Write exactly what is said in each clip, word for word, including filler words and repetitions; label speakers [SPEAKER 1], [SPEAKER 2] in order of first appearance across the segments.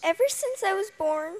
[SPEAKER 1] Ever since I was born,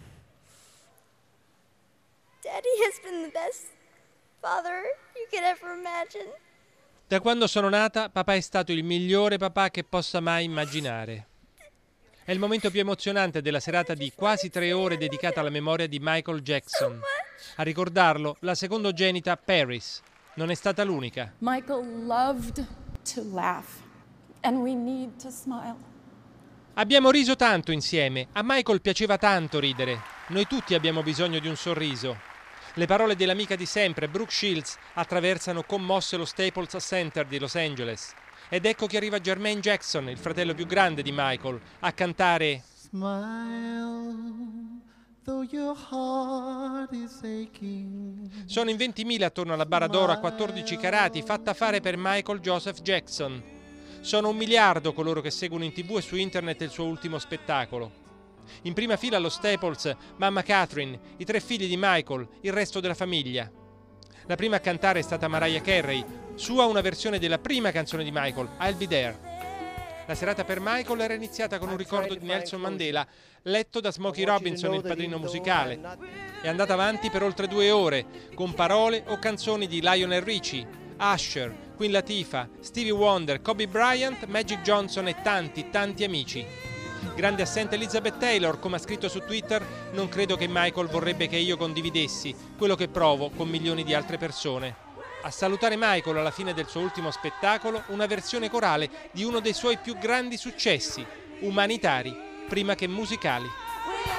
[SPEAKER 1] Daddy has been the best father you could ever imagine.
[SPEAKER 2] Da quando sono nata, papà è stato il migliore papà che possa mai immaginare. È il momento più emozionante della serata di quasi tre ore dedicata alla memoria di Michael Jackson. A ricordarlo, la secondogenita Paris. Non è stata l'unica.
[SPEAKER 3] Michael loved to laugh, and we need to smile.
[SPEAKER 2] Abbiamo riso tanto insieme. A Michael piaceva tanto ridere. Noi tutti abbiamo bisogno di un sorriso. Le parole dell'amica di sempre, Brooke Shields, attraversano commosse lo Staples Center di Los Angeles. Ed ecco che arriva Jermaine Jackson, il fratello più grande di Michael, a cantare Smile, though your heart is aching. Sono in ventimila attorno alla bara d'oro a quattordici carati, fatta fare per Michael Joseph Jackson. Sono un miliardo coloro che seguono in tv e su internet il suo ultimo spettacolo. In prima fila allo Staples, mamma Catherine, i tre figli di Michael, il resto della famiglia. La prima a cantare è stata Mariah Carey, sua una versione della prima canzone di Michael, I'll Be There. La serata per Michael era iniziata con un ricordo di Nelson Mandela, letto da Smokey Robinson, il padrino musicale. È andata avanti per oltre due ore, con parole o canzoni di Lionel Richie, Usher, Queen Latifah, Stevie Wonder, Kobe Bryant, Magic Johnson e tanti, tanti amici. Grande assente Elizabeth Taylor, come ha scritto su Twitter, non credo che Michael vorrebbe che io condividessi quello che provo con milioni di altre persone. A salutare Michael alla fine del suo ultimo spettacolo, una versione corale di uno dei suoi più grandi successi, umanitari prima che musicali.